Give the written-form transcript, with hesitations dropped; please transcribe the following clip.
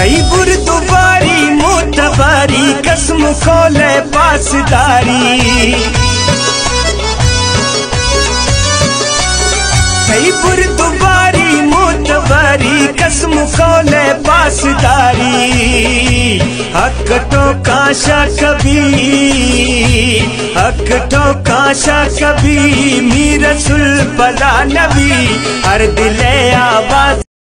सही बुरदुबारी मोतबारी कसम खोले पासदारी। सही बुरदुबारी मोतबारी कसम खोले पासदारी। हक ठोकाशा कभी हक ठोकाशा कभी मीर सुल पला नबी हर दिले आवाज